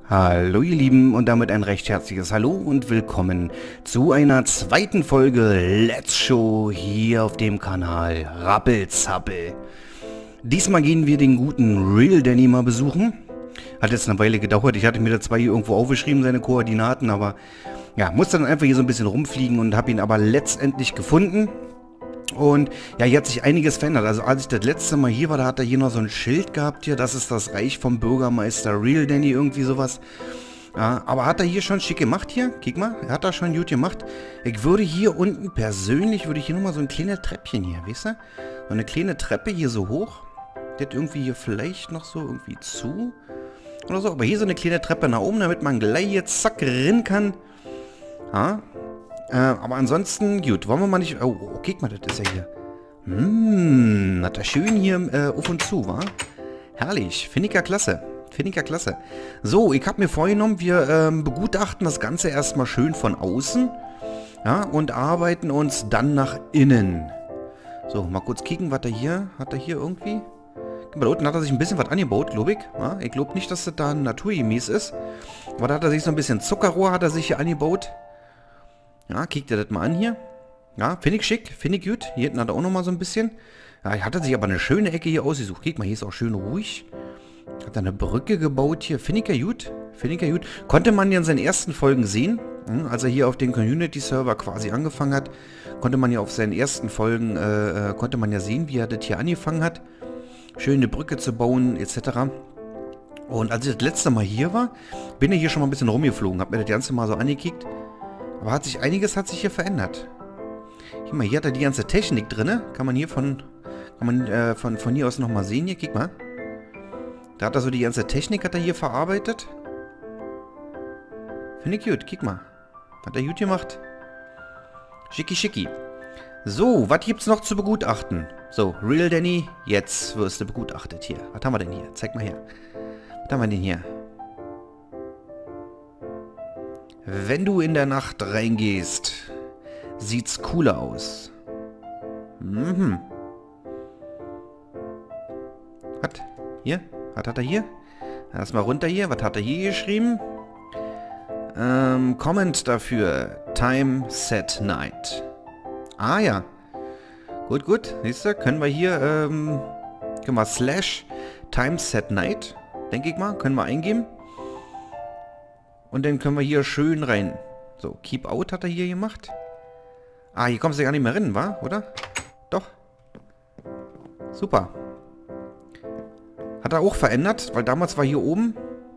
Hallo ihr Lieben und damit ein recht herzliches Hallo und willkommen zu einer zweiten Folge Let's Show hier auf dem Kanal Rappelzappel. Diesmal gehen wir den guten Real Danny mal besuchen. Hat jetzt eine Weile gedauert, ich hatte mir da zwar hier irgendwo aufgeschrieben, seine Koordinaten, aber ja, musste dann einfach hier so ein bisschen rumfliegen und habe ihn aber letztendlich gefunden. Und ja, hier hat sich einiges verändert. Also als ich das letzte Mal hier war, da hat er hier noch so ein Schild gehabt hier. Das ist das Reich vom Bürgermeister Real Danny, irgendwie sowas. Ja, aber hat er hier schon schick gemacht hier? Guck mal, er hat das schon gut gemacht. Ich würde hier unten persönlich, würde ich hier nochmal so ein kleines Treppchen hier, weißt du? So eine kleine Treppe hier so hoch. Das irgendwie hier vielleicht noch so irgendwie zu. Oder so, aber hier so eine kleine Treppe nach oben, damit man gleich jetzt zack rein kann. Ja. Aber ansonsten, gut, wollen wir mal nicht... Oh, guck mal, das ist ja hier. Hat er schön hier auf und zu, wa? Herrlich, finde ich ja klasse. Finde ich ja klasse. So, ich habe mir vorgenommen, wir begutachten das Ganze erstmal schön von außen. Ja, und arbeiten uns dann nach innen. So, mal kurz kicken, was er hier... Hat er hier irgendwie... Da unten hat er sich ein bisschen was angebaut, glaube ich. Ja, ich glaube nicht, dass das da naturgemäß ist. Aber da hat er sich so ein bisschen Zuckerrohr hat er sich hier angebaut. Ja, kickt ihr das mal an hier. Ja, finde ich schick, finde ich gut. Hier hinten hat er auch nochmal so ein bisschen. Ja, hier hat er sich aber eine schöne Ecke hier ausgesucht. Guck mal, hier ist auch schön ruhig. Hat er eine Brücke gebaut hier. Finde ich ja gut. Finde ich ja gut. Konnte man ja in seinen ersten Folgen sehen. Als er hier auf den Community-Server quasi angefangen hat, konnte man ja auf seinen ersten Folgen, konnte man ja sehen, wie er das hier angefangen hat. Schöne Brücke zu bauen, etc. Und als ich das letzte Mal hier war, bin ich hier schon mal ein bisschen rumgeflogen. Hab mir das ganze Mal so angekickt. Aber einiges hat sich hier verändert. Guck mal, hier hat er die ganze Technik drin. Kann man hier von hier aus nochmal sehen. Hier, guck mal. Da hat er so die ganze Technik hat er hier verarbeitet. Finde ich gut, guck mal. Hat er gut gemacht. Schicki, schicki. So, was gibt's noch zu begutachten? So, Real Danny, jetzt wirst du begutachtet hier. Was haben wir denn hier? Zeig mal her. Was haben wir denn hier? Wenn du in der Nacht reingehst, sieht's cooler aus. Was? Hier? Was hat er hier? Lass mal runter hier. Was hat er hier geschrieben? Comment dafür. Time Set Night. Ah ja. Gut, gut. Siehst du, können wir hier, können wir / Time Set Night, denke ich mal, können wir eingeben. Und dann können wir hier schön rein. So, Keep Out hat er hier gemacht. Ah, hier kommst du ja gar nicht mehr rein, wa? Oder? Doch. Super. Hat er auch verändert, weil damals war hier oben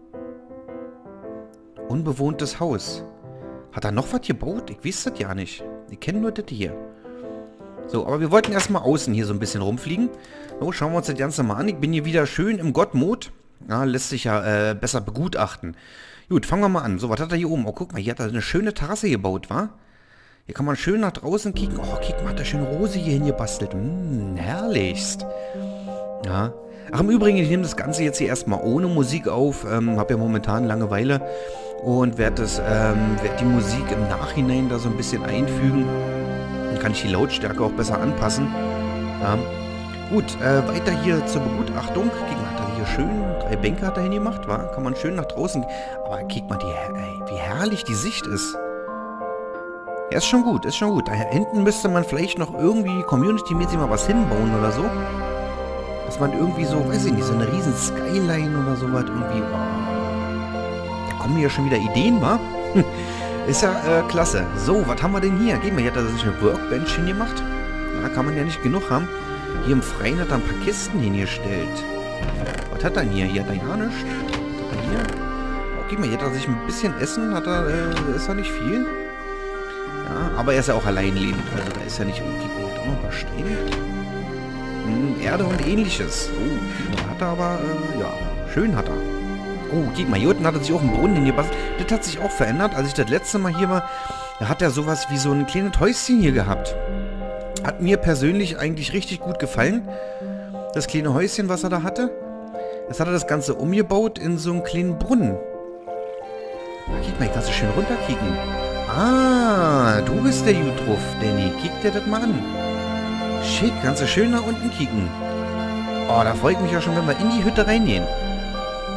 unbewohntes Haus. Hat er noch was gebaut? Ich weiß das ja nicht. Ich kenne nur das hier. So, aber wir wollten erstmal außen hier so ein bisschen rumfliegen. So, schauen wir uns das Ganze mal an. Ich bin hier wieder schön im God-Mode. Ja, lässt sich ja besser begutachten. Gut, fangen wir mal an. So, was hat er hier oben? Oh, guck mal, hier hat er eine schöne Terrasse gebaut, wa? Hier kann man schön nach draußen kicken. Oh, guck mal, hat er schön Rose hier hingebastelt. Herrlichst. Ja. Ach, im Übrigen, ich nehme das Ganze jetzt hier erstmal ohne Musik auf. Hab ja momentan Langeweile. Und werde die Musik im Nachhinein da so ein bisschen einfügen. Dann kann ich die Lautstärke auch besser anpassen. Ja. Gut, weiter hier zur Begutachtung. Guck mal, hat er hier schön 3 Bänke hat er hingemacht, wa? Kann man schön nach draußen. Aber guck mal, wie herrlich die Sicht ist. Ja, ist schon gut, ist schon gut. Da hinten müsste man vielleicht noch irgendwie community-mäßig mal was hinbauen oder so. Dass man irgendwie so, weiß ich nicht, so eine riesen Skyline oder sowas irgendwie. Oh. Da kommen mir ja schon wieder Ideen, wa? Ist ja klasse. So, was haben wir denn hier? Gehen wir, hier hat er sich eine Workbench hingemacht. Da kann man ja nicht genug haben. Hier im Freien hat er ein paar Kisten hingestellt. Was hat er denn hier? Hier hat er ja nichts. Was hat er hier? Okay, mal, hier hat er sich ein bisschen Essen. Ist ja nicht viel. Ja, aber er ist ja auch allein lebend. Also da ist ja nicht... Okay, hier hat auch noch ein paar Steine. Erde und ähnliches. Oh, da hat er aber... ja, schön hat er. Oh, guck mal, hier unten hat er sich auch einen Brunnen hingebastelt. Das hat sich auch verändert. Als ich das letzte Mal hier war, da hat er sowas wie so ein kleines Häuschen hier gehabt. Hat mir persönlich eigentlich richtig gut gefallen. Das kleine Häuschen, was er da hatte. Jetzt hat er das Ganze umgebaut in so einen kleinen Brunnen. Guck mal, hier kannst du schön runterkicken. Ah, du bist der Jutruf, Danny. Kick dir das mal an. Schick, kannst du schön nach unten kicken. Oh, da freue ich mich ja schon, wenn wir in die Hütte reingehen.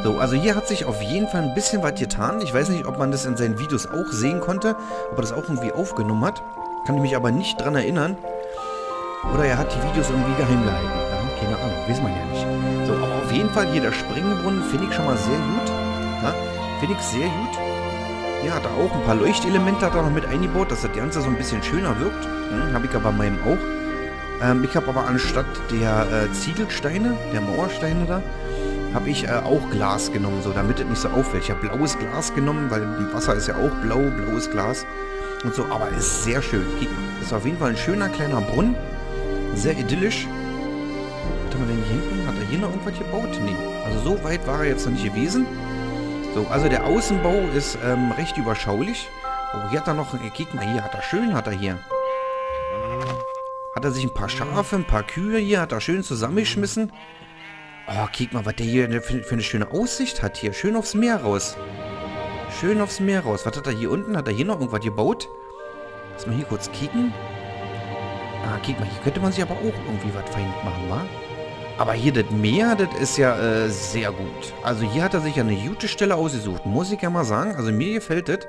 So, also hier hat sich auf jeden Fall ein bisschen was getan. Ich weiß nicht, ob man das in seinen Videos auch sehen konnte, ob er das auch irgendwie aufgenommen hat. Kann ich mich aber nicht dran erinnern. Oder er hat die Videos irgendwie geheim gehalten. Ja, keine Ahnung, weiß man ja nicht. So, aber auf jeden Fall hier der Springbrunnen finde ich schon mal sehr gut. Ja, finde ich sehr gut. Hier hat er auch ein paar Leuchtelemente hat er noch mit eingebaut, dass das Ganze so ein bisschen schöner wirkt. Habe ich aber bei meinem auch. Ich habe aber anstatt der Ziegelsteine, der Mauersteine da, habe ich auch Glas genommen, so damit es nicht so auffällt. Ich habe blaues Glas genommen, weil Wasser ist ja auch blau, blaues Glas und so, aber ist sehr schön. Ist auf jeden Fall ein schöner kleiner Brunnen, sehr idyllisch. Was haben wir denn hier hinten? Hat er hier noch irgendwas gebaut? Nee, also so weit war er jetzt noch nicht gewesen. So, also der Außenbau ist recht überschaulich. Oh, hier hat er noch, guck mal, hier hat er schön, hat er hier. Hat er sich ein paar Schafe, ein paar Kühe hier, hat er schön zusammengeschmissen. Oh, guck mal, was der hier für eine schöne Aussicht hat hier. Schön aufs Meer raus. Schön aufs Meer raus. Was hat er hier unten? Hat er hier noch irgendwas gebaut? Lass mal hier kurz kicken. Ah, guck mal, hier könnte man sich aber auch irgendwie was fein machen, wa? Aber hier das Meer, das ist ja sehr gut. Also hier hat er sich ja eine gute Stelle ausgesucht. Muss ich ja mal sagen. Also mir gefällt das.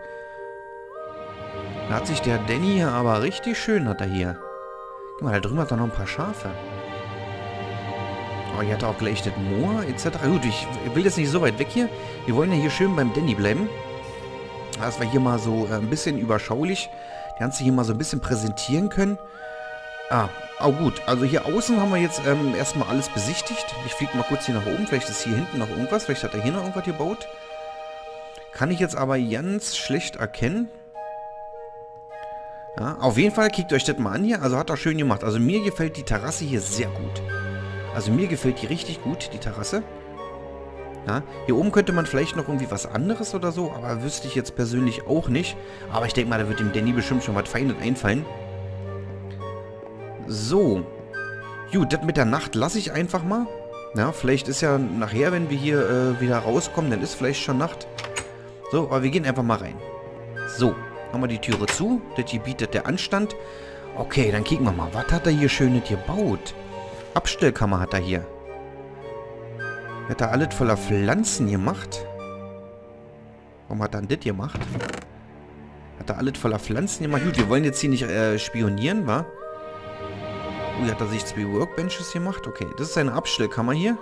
Da hat sich der Danny hier aber richtig schön, hat er hier. Guck mal, da drüben hat er noch ein paar Schafe. Oh, hier hat er auch gleich das Moor etc. Gut, ich will jetzt nicht so weit weg hier. Wir wollen ja hier schön beim Danny bleiben. Dass wir hier mal so ein bisschen überschaulich das Ganze hier mal so ein bisschen präsentieren können. Oh gut. Also hier außen haben wir jetzt erstmal alles besichtigt. Ich fliege mal kurz hier nach oben. Vielleicht ist hier hinten noch irgendwas. Vielleicht hat er hier noch irgendwas gebaut. Kann ich jetzt aber ganz schlecht erkennen. Ja, auf jeden Fall, kickt euch das mal an hier. Also hat er schön gemacht. Also mir gefällt die Terrasse hier sehr gut. Also mir gefällt die richtig gut, die Terrasse. Ja, hier oben könnte man vielleicht noch irgendwie was anderes oder so, aber wüsste ich jetzt persönlich auch nicht. Aber ich denke mal, da wird dem Danny bestimmt schon was Feines einfallen. So. Gut, das mit der Nacht lasse ich einfach mal. Ja, vielleicht ist ja nachher, wenn wir hier wieder rauskommen, dann ist vielleicht schon Nacht. So, aber wir gehen einfach mal rein. So. Haben wir die Türe zu. Das hier bietet der Anstand. Okay, dann kicken wir mal. Was hat er hier Schönes gebaut? Abstellkammer hat er hier. Hat er alles voller Pflanzen gemacht? Warum hat er denn das gemacht? Hat er alles voller Pflanzen gemacht? Gut, wir wollen jetzt hier nicht spionieren, wa? Hier hat er sich 2 Workbenches gemacht. Okay, das ist seine Abstellkammer hier.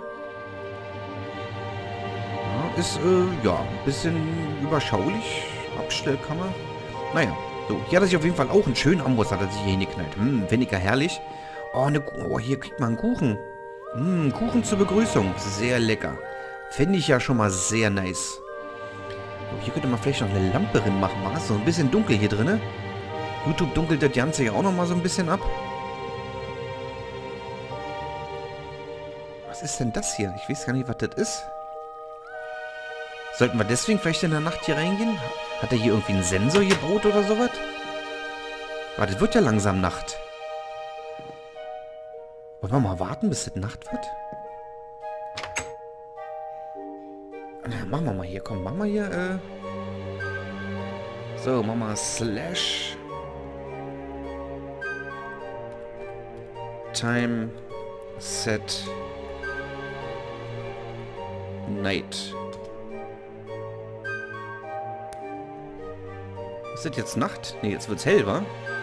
Ja, ist, ja, ein bisschen überschaulich. Abstellkammer. Naja, so, hier hat er sich auf jeden Fall auch einen schönen Amboss, hat er sich hier hingeknallt. Weniger herrlich. Oh, hier kriegt man einen Kuchen. Kuchen zur Begrüßung. Sehr lecker. Finde ich ja schon mal sehr nice. So, hier könnte man vielleicht noch eine Lampe drin machen. Ist so ein bisschen dunkel hier drin. YouTube dunkelt das Ganze ja auch noch mal so ein bisschen ab. Was ist denn das hier? Ich weiß gar nicht, was das ist. Sollten wir deswegen vielleicht in der Nacht hier reingehen? Hat er hier irgendwie einen Sensor gebaut oder sowas? Warte, es wird ja langsam Nacht. Wollen wir mal warten, bis es Nacht wird? Na, machen wir mal hier. Komm, machen wir hier, so, machen wir Slash Time Set Night. Ist das jetzt Nacht? Ne, jetzt wird's hell, wa?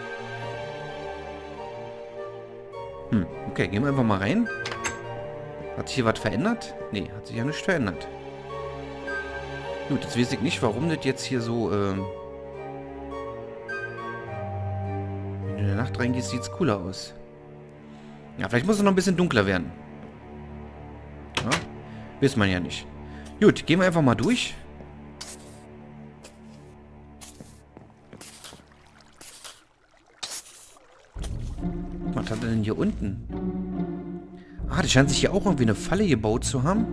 Okay, gehen wir einfach mal rein. Hat sich hier was verändert? Ne, hat sich ja nichts verändert. Gut, jetzt weiß ich nicht, warum das jetzt hier so, wenn du in der Nacht reingehst, sieht es cooler aus. Ja, vielleicht muss es noch ein bisschen dunkler werden. Ja, weiß man ja nicht. Gut, gehen wir einfach mal durch. Was hat er denn hier unten? Ah, das scheint sich hier auch irgendwie eine Falle gebaut zu haben.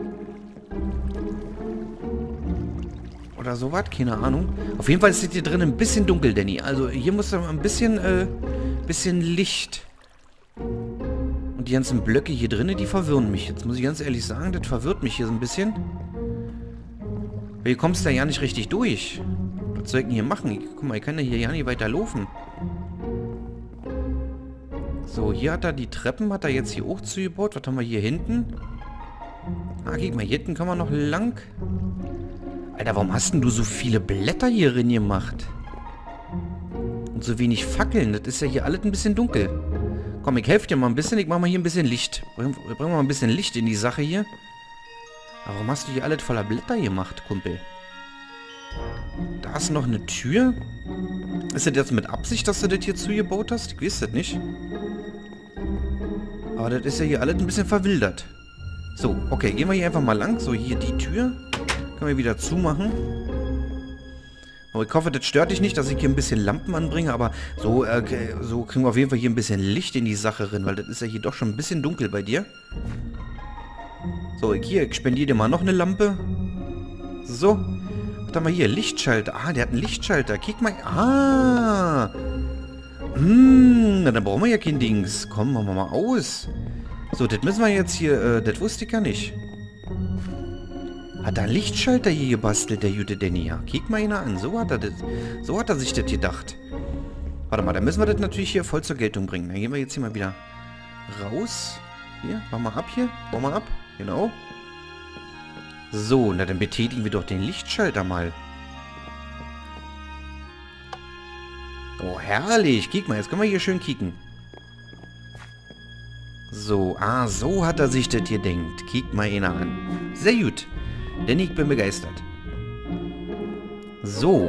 Oder sowas, keine Ahnung. Auf jeden Fall ist es hier drin ein bisschen dunkel, Danny. Also hier muss da ein bisschen Licht. Und die ganzen Blöcke hier drin, die verwirren mich. Jetzt muss ich ganz ehrlich sagen, das verwirrt mich hier so ein bisschen. Weil hier kommst du ja nicht richtig durch. Was soll ich denn hier machen? Guck mal, ich kann ja hier ja nicht weiter laufen. So, hier hat er die Treppen, hat er jetzt hier hoch zugebaut. Was haben wir hier hinten? Ah, guck mal, hier hinten kann man noch lang. Alter, warum hast denn du so viele Blätter hier drin gemacht? Und so wenig Fackeln. Das ist ja hier alles ein bisschen dunkel. Komm, ich helfe dir mal ein bisschen. Ich mach mal hier ein bisschen Licht. Bring mal ein bisschen Licht in die Sache hier. Aber warum hast du hier alles voller Blätter gemacht, Kumpel? Da ist noch eine Tür. Ist das jetzt mit Absicht, dass du das hier zugebaut hast? Ich weiß das nicht. Aber das ist ja hier alles ein bisschen verwildert. So, okay, gehen wir hier einfach mal lang. So, hier die Tür. Können wir wieder zumachen. Aber ich hoffe, das stört dich nicht, dass ich hier ein bisschen Lampen anbringe. Aber so, so kriegen wir auf jeden Fall hier ein bisschen Licht in die Sache rein. Weil das ist ja hier doch schon ein bisschen dunkel bei dir. So, ich spendiere dir mal noch eine Lampe. So. Was haben wir hier? Lichtschalter. Ah, der hat einen Lichtschalter. Kick mal. Ah. Na, dann brauchen wir ja kein Dings. Komm, machen wir mal aus. So, das müssen wir jetzt hier, das wusste ich ja nicht. Hat er einen Lichtschalter hier gebastelt, der gute Danny. Ja, kick mal ihn an. So hat er sich das gedacht. Warte mal, dann müssen wir das natürlich hier voll zur Geltung bringen. Dann gehen wir jetzt hier mal wieder raus. Hier, machen wir ab hier. Bauen wir ab. Genau. So, na dann betätigen wir doch den Lichtschalter mal. Oh, herrlich. Kick mal, jetzt können wir hier schön kicken. So, so hat er sich das hier denkt. Kick mal ihn an. Sehr gut. Denn ich bin begeistert. So.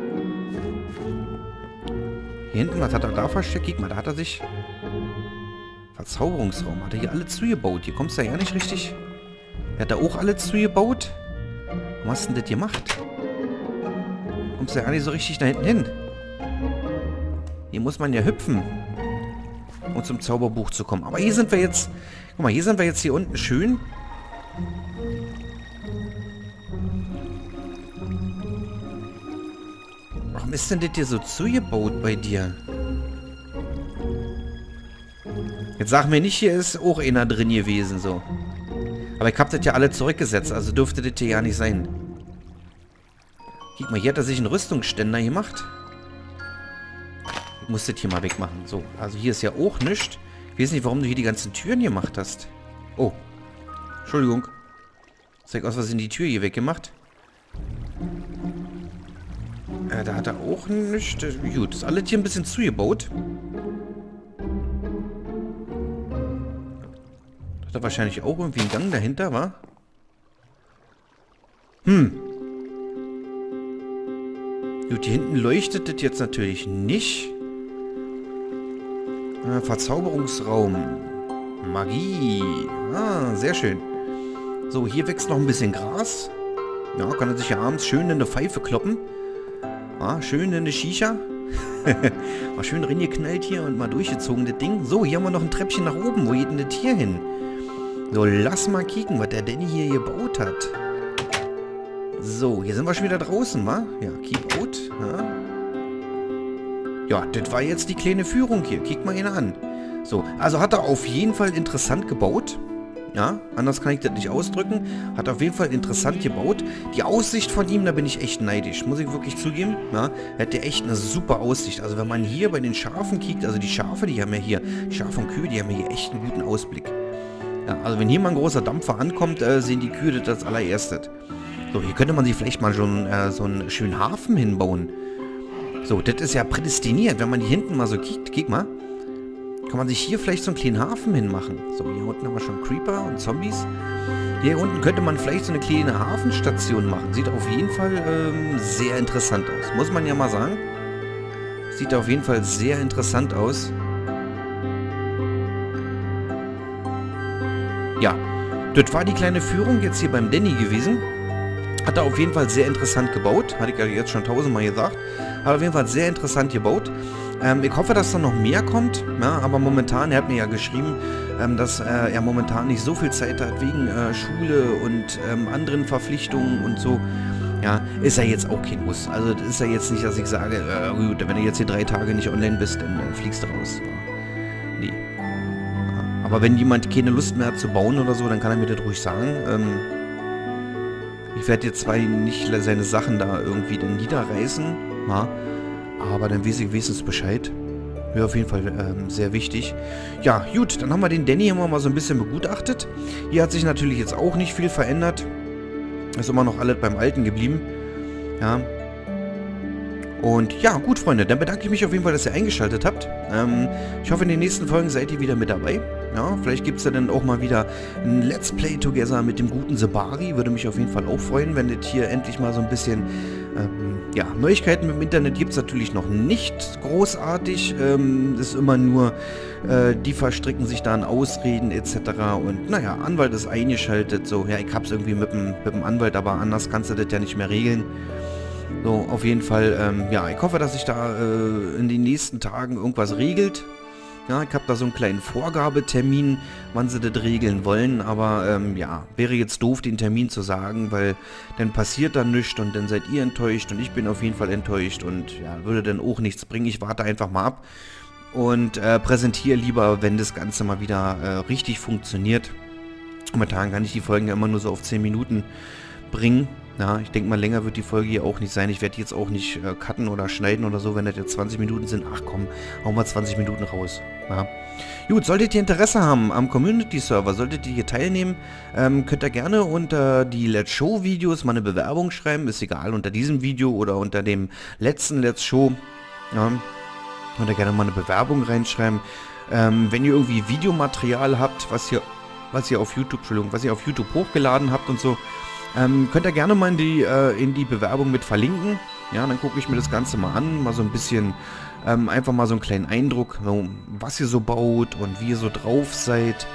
Hier hinten, was hat er da versteckt? Kick mal, da hat er sich... Verzauberungsraum. Hat er hier alle zugebaut. Hier kommst du ja nicht richtig... Er hat da auch alle zugebaut. Warum hast du denn das gemacht? Kommst du ja gar nicht so richtig da hinten hin. Hier muss man ja hüpfen, um zum Zauberbuch zu kommen. Aber hier sind wir jetzt... Guck mal, hier sind wir jetzt hier unten schön. Warum ist denn das hier so zugebaut bei dir? Jetzt sag mir nicht, hier ist auch einer drin gewesen, so. Aber ich hab das ja alle zurückgesetzt, also dürfte das hier ja nicht sein. Guck mal, hier hat er sich einen Rüstungsständer gemacht. Ich muss das hier mal wegmachen. So, also hier ist ja auch nichts. Ich weiß nicht, warum du hier die ganzen Türen gemacht hast. Oh. Entschuldigung. Zeig aus, was in die Tür hier weggemacht. Da hat er auch nichts. Gut, ist alles hier ein bisschen zugebaut. Hat er wahrscheinlich auch irgendwie einen Gang dahinter, wa? Gut, hier hinten leuchtet das jetzt natürlich nicht. Verzauberungsraum. Magie. Ah, sehr schön. So, hier wächst noch ein bisschen Gras. Ja, kann er sich ja abends schön in eine Pfeife kloppen. Ah, schön in eine Shisha. Mal schön reingeknallt hier und mal durchgezogen, das Ding. So, hier haben wir noch ein Treppchen nach oben. Wo geht denn das hier hin? So, lass mal kicken, was der Danny hier gebaut hat. So, hier sind wir schon wieder draußen, wa? Ja, keep out. Ja, das war jetzt die kleine Führung hier. Kick mal ihn an. So, also hat er auf jeden Fall interessant gebaut. Ja, anders kann ich das nicht ausdrücken. Hat auf jeden Fall interessant gebaut. Die Aussicht von ihm, da bin ich echt neidisch. Muss ich wirklich zugeben. Ja, er hat ja echt eine super Aussicht. Also wenn man hier bei den Schafen kiekt, also die Schafe, die haben ja hier, die Schafe und Kühe, die haben ja hier echt einen guten Ausblick. Ja, also wenn hier mal ein großer Dampfer ankommt, sehen die Kühe das als allererstes. So, hier könnte man sich vielleicht mal schon so einen schönen Hafen hinbauen. So, das ist ja prädestiniert. Wenn man hier hinten mal so kiekt, kick mal, kann man sich hier vielleicht so einen kleinen Hafen hinmachen. So, hier unten haben wir schon Creeper und Zombies. Hier unten könnte man vielleicht so eine kleine Hafenstation machen. Sieht auf jeden Fall sehr interessant aus. Muss man ja mal sagen. Sieht auf jeden Fall sehr interessant aus. Ja, das war die kleine Führung jetzt hier beim Danny gewesen. Hat er auf jeden Fall sehr interessant gebaut. Hatte ich ja jetzt schon tausendmal gesagt. Hat auf jeden Fall sehr interessant gebaut. Ich hoffe, dass da noch mehr kommt. Ja, aber momentan, er hat mir ja geschrieben, dass er momentan nicht so viel Zeit hat wegen Schule und anderen Verpflichtungen und so. Ja, ist ja jetzt auch kein Muss. Also das ist ja jetzt nicht, dass ich sage, gut, wenn du jetzt hier 3 Tage nicht online bist, dann fliegst du raus. Ja. Nee. Ja. Aber wenn jemand keine Lust mehr hat zu bauen oder so, dann kann er mir das ruhig sagen. Ich werde jetzt zwar nicht seine Sachen da irgendwie dann niederreißen, ja, aber dann weiß ich wenigstens Bescheid. Wäre auf jeden Fall sehr wichtig. Ja, gut, dann haben wir den Danny mal so ein bisschen begutachtet. Hier hat sich natürlich jetzt auch nicht viel verändert. Ist immer noch alles beim Alten geblieben. Ja. Und ja, gut, Freunde, dann bedanke ich mich auf jeden Fall, dass ihr eingeschaltet habt. Ich hoffe, in den nächsten Folgen seid ihr wieder mit dabei. Ja, vielleicht gibt es ja dann auch mal wieder ein Let's Play Together mit dem guten Sebari. Würde mich auf jeden Fall auch freuen, wenn das hier endlich mal so ein bisschen, ja, Neuigkeiten im Internet gibt es natürlich noch nicht großartig. Das ist immer nur, die verstricken sich da in Ausreden etc. Und naja, Anwalt ist eingeschaltet. So, ja, ich hab's irgendwie mit dem Anwalt, aber anders kannst du das ja nicht mehr regeln. So, auf jeden Fall, ja, ich hoffe, dass sich da in den nächsten Tagen irgendwas regelt. Ja, ich habe da so einen kleinen Vorgabetermin, wann sie das regeln wollen, aber ja, wäre jetzt doof, den Termin zu sagen, weil dann passiert da nichts und dann seid ihr enttäuscht und ich bin auf jeden Fall enttäuscht und ja, würde dann auch nichts bringen. Ich warte einfach mal ab und präsentiere lieber, wenn das Ganze mal wieder richtig funktioniert. Momentan kann ich die Folgen ja immer nur so auf 10 Minuten bringen. Ja, ich denke mal, länger wird die Folge hier auch nicht sein. Ich werde jetzt auch nicht cutten oder schneiden oder so, wenn das jetzt 20 Minuten sind. Ach komm, hauen wir 20 Minuten raus. Ja. Gut, solltet ihr Interesse haben am Community-Server, solltet ihr hier teilnehmen, könnt ihr gerne unter die Let's Show-Videos mal eine Bewerbung schreiben. Ist egal, unter diesem Video oder unter dem letzten Let's Show. Ja, könnt ihr gerne mal eine Bewerbung reinschreiben. Wenn ihr irgendwie Videomaterial habt, was ihr auf YouTube hochgeladen habt und so, könnt ihr gerne mal in die Bewerbung mit verlinken. Ja, dann gucke ich mir das Ganze mal an, mal so ein bisschen, einfach mal so einen kleinen Eindruck, was ihr so baut und wie ihr so drauf seid.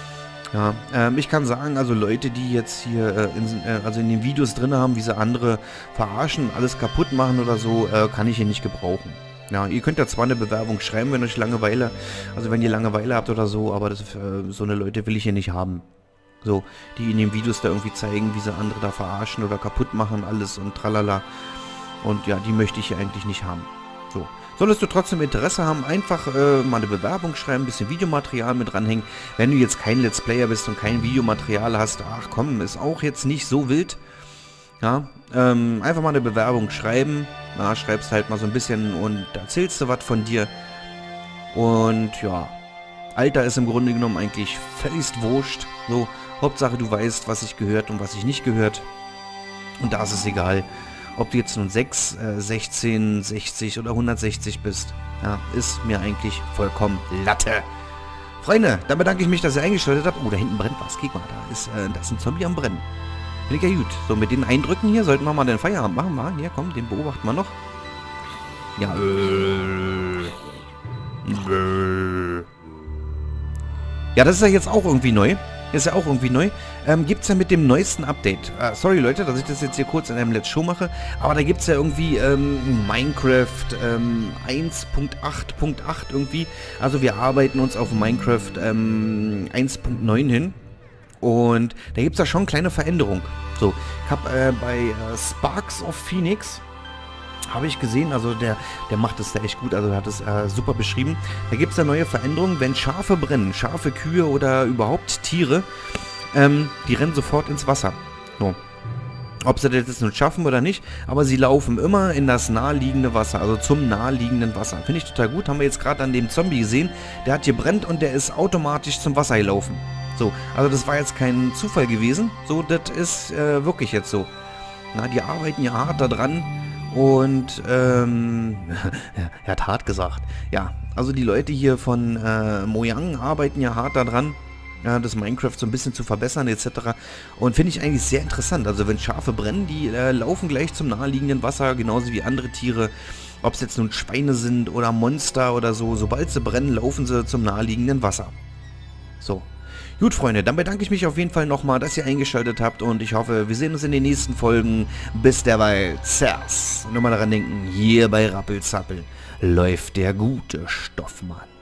Ja, ich kann sagen, also Leute, die jetzt hier also in den Videos drin haben, wie sie andere verarschen, alles kaputt machen oder so, kann ich hier nicht gebrauchen. Ja, ihr könnt ja zwar eine Bewerbung schreiben, wenn euch Langeweile, also wenn ihr Langeweile habt oder so, aber so eine Leute will ich hier nicht haben. So, die in den Videos da irgendwie zeigen, wie sie andere da verarschen oder kaputt machen, alles und tralala. Und ja, die möchte ich hier eigentlich nicht haben. So, solltest du trotzdem Interesse haben, einfach mal eine Bewerbung schreiben, ein bisschen Videomaterial mit dranhängen. Wenn du jetzt kein Let's Player bist und kein Videomaterial hast, ach komm, ist auch jetzt nicht so wild. Ja, einfach mal eine Bewerbung schreiben. Na, schreibst halt mal so ein bisschen und erzählst du was von dir. Und ja, Alter ist im Grunde genommen eigentlich völlig wurscht. So, Hauptsache du weißt, was ich gehört und was ich nicht gehört. Und da ist es egal, ob du jetzt nun 6, 16, 60 oder 160 bist. Ja, ist mir eigentlich vollkommen Latte. Freunde, dann bedanke ich mich, dass ihr eingeschaltet habt. Oh, da hinten brennt was. Guck mal, da ist ein Zombie am Brennen. Finde ich ja gut. So, mit den Eindrücken hier sollten wir mal den Feierabend machen. Mal, hier, komm, den beobachten wir noch. Ja, ja, das ist ja jetzt auch irgendwie neu. Ist ja auch irgendwie neu. Gibt es ja mit dem neuesten Update. Sorry Leute, dass ich das jetzt hier kurz in einem Let's Show mache. Aber da gibt es ja irgendwie Minecraft 1.8.8 irgendwie. Also wir arbeiten uns auf Minecraft 1.9 hin. Und da gibt es ja schon kleine Veränderungen. So, ich habe bei Sparks of Phoenix habe ich gesehen, also der macht es da echt gut, also er hat es super beschrieben. Da gibt es ja neue Veränderungen, wenn Schafe brennen, Schafe, Kühe oder überhaupt Tiere, die rennen sofort ins Wasser. So. Ob sie das jetzt nun schaffen oder nicht, aber sie laufen immer in das naheliegende Wasser, also zum naheliegenden Wasser. Finde ich total gut, haben wir jetzt gerade an dem Zombie gesehen, der hat gebrennt und der ist automatisch zum Wasser gelaufen. So, also das war jetzt kein Zufall gewesen, so, das ist wirklich jetzt so. Na, die arbeiten ja hart da dran. Und, er hat hart gesagt. Ja, also die Leute hier von Mojang arbeiten ja hart daran, ja, das Minecraft so ein bisschen zu verbessern etc. Und finde ich eigentlich sehr interessant. Also wenn Schafe brennen, die laufen gleich zum naheliegenden Wasser, genauso wie andere Tiere. Ob es jetzt nun Schweine sind oder Monster oder so, sobald sie brennen, laufen sie zum naheliegenden Wasser. So. Gut, Freunde, dann bedanke ich mich auf jeden Fall nochmal, dass ihr eingeschaltet habt und ich hoffe, wir sehen uns in den nächsten Folgen. Bis derweil, Zers. Und immer daran denken, hier bei Rappelzappel läuft der gute Stoffmann.